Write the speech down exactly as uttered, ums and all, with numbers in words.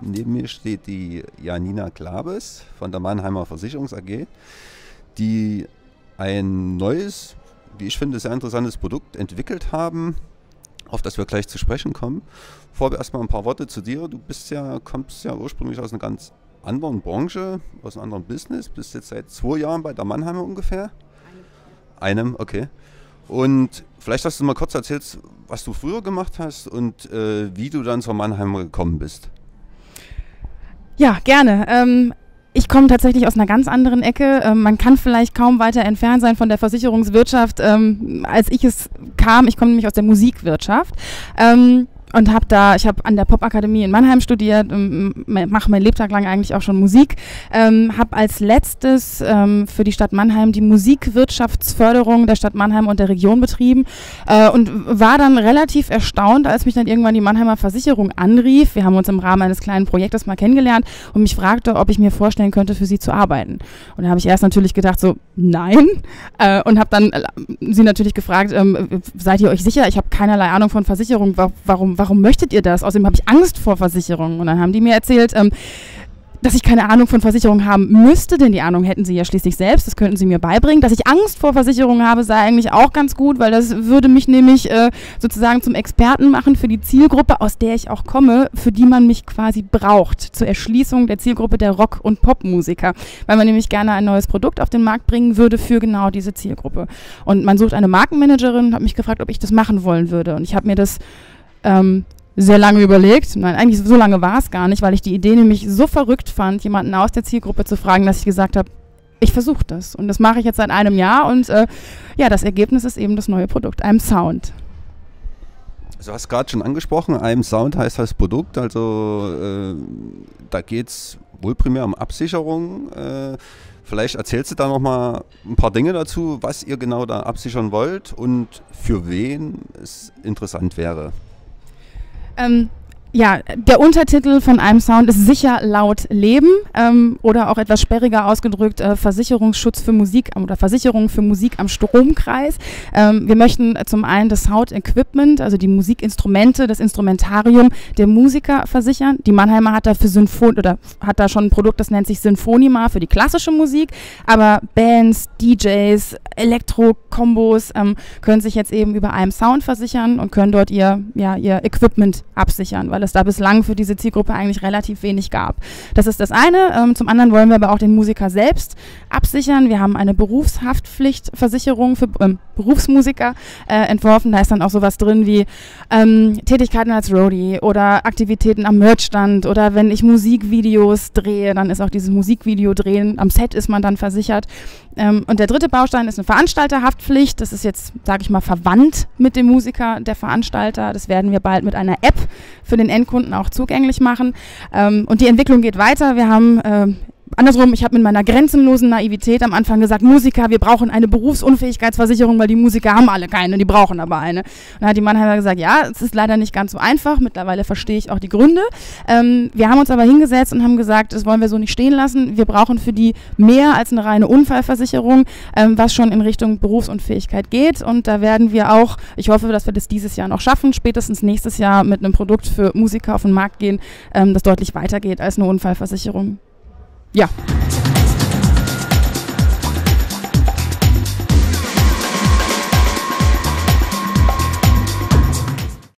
neben mir steht die Janina Klabes von der Mannheimer Versicherungs A G, die ein neues, wie ich finde, sehr interessantes Produkt entwickelt haben, auf das wir gleich zu sprechen kommen. Vorher erstmal ein paar Worte zu dir. Du bist ja, kommst ja ursprünglich aus einer ganz anderen Branche, aus einem anderen Business, bist jetzt seit zwei Jahren bei der Mannheimer ungefähr. Einem, okay. Und vielleicht hast du mal kurz erzählt, was du früher gemacht hast und äh, wie du dann zur Mannheimer gekommen bist. Ja, gerne. Ähm, ich komme tatsächlich aus einer ganz anderen Ecke. Ähm, man kann vielleicht kaum weiter entfernt sein von der Versicherungswirtschaft, ähm, als ich es kam. Ich komme nämlich aus der Musikwirtschaft. Ähm, Und habe da, ich habe an der Popakademie in Mannheim studiert, mache mein Lebtag lang eigentlich auch schon Musik, ähm, habe als letztes ähm, für die Stadt Mannheim die Musikwirtschaftsförderung der Stadt Mannheim und der Region betrieben äh, und war dann relativ erstaunt, als mich dann irgendwann die Mannheimer Versicherung anrief. Wir haben uns im Rahmen eines kleinen Projektes mal kennengelernt und mich fragte, ob ich mir vorstellen könnte, für sie zu arbeiten. Und da habe ich erst natürlich gedacht so, nein, äh, und habe dann äh, sie natürlich gefragt, ähm, seid ihr euch sicher? Ich habe keinerlei Ahnung von Versicherung, wa warum Warum möchtet ihr das? Außerdem habe ich Angst vor Versicherungen. Und dann haben die mir erzählt, ähm, dass ich keine Ahnung von Versicherungen haben müsste, denn die Ahnung hätten sie ja schließlich selbst, das könnten sie mir beibringen. Dass ich Angst vor Versicherungen habe, sei eigentlich auch ganz gut, weil das würde mich nämlich äh, sozusagen zum Experten machen für die Zielgruppe, aus der ich auch komme, für die man mich quasi braucht, zur Erschließung der Zielgruppe der Rock- und Popmusiker, weil man nämlich gerne ein neues Produkt auf den Markt bringen würde für genau diese Zielgruppe. Und man sucht eine Markenmanagerin, hat mich gefragt, ob ich das machen wollen würde. Und ich habe mir das Ähm, sehr lange überlegt. Nein, eigentlich so lange war es gar nicht, weil ich die Idee nämlich so verrückt fand, jemanden aus der Zielgruppe zu fragen, dass ich gesagt habe, ich versuche das. Und das mache ich jetzt seit einem Jahr und äh, ja, das Ergebnis ist eben das neue Produkt, I'm Sound. Du hast gerade schon angesprochen, I'm Sound heißt das Produkt, also äh, da geht es wohl primär um Absicherung. Äh, vielleicht erzählst du da noch mal ein paar Dinge dazu, was ihr genau da absichern wollt und für wen es interessant wäre. Ähm, ja, der Untertitel von I'm Sound ist sicher laut Leben ähm, oder auch etwas sperriger ausgedrückt äh, Versicherungsschutz für Musik am, oder Versicherung für Musik am Stromkreis. Ähm, wir möchten äh, zum einen das Sound Equipment, also die Musikinstrumente, das Instrumentarium der Musiker versichern. Die Mannheimer hat da für Symphon oder hat da schon ein Produkt, das nennt sich Sinfonima für die klassische Musik, aber Bands, D Js, Elektro-Kombos ähm, können sich jetzt eben über I'm Sound versichern und können dort ihr, ja, ihr Equipment absichern, weil es da bislang für diese Zielgruppe eigentlich relativ wenig gab. Das ist das eine. Ähm, zum anderen wollen wir aber auch den Musiker selbst absichern. Wir haben eine Berufshaftpflichtversicherung für ähm, Berufsmusiker äh, entworfen. Da ist dann auch sowas drin wie ähm, Tätigkeiten als Roadie oder Aktivitäten am Merchstand oder wenn ich Musikvideos drehe, dann ist auch dieses Musikvideo drehen. Am Set ist man dann versichert. Ähm, und der dritte Baustein ist eine Veranstalterhaftpflicht. Das ist jetzt, sage ich mal, verwandt mit dem Musiker, der Veranstalter. Das werden wir bald mit einer App für den Endkunden auch zugänglich machen. Ähm, und die Entwicklung geht weiter. Wir haben äh, andersrum, ich habe mit meiner grenzenlosen Naivität am Anfang gesagt, Musiker, wir brauchen eine Berufsunfähigkeitsversicherung, weil die Musiker haben alle keine, die brauchen aber eine. Und dann hat die Mannheimer gesagt, ja, es ist leider nicht ganz so einfach, mittlerweile verstehe ich auch die Gründe. Ähm, wir haben uns aber hingesetzt und haben gesagt, das wollen wir so nicht stehen lassen, wir brauchen für die mehr als eine reine Unfallversicherung, ähm, was schon in Richtung Berufsunfähigkeit geht und da werden wir auch, ich hoffe, dass wir das dieses Jahr noch schaffen, spätestens nächstes Jahr mit einem Produkt für Musiker auf den Markt gehen, ähm, das deutlich weiter geht als eine Unfallversicherung. Ja.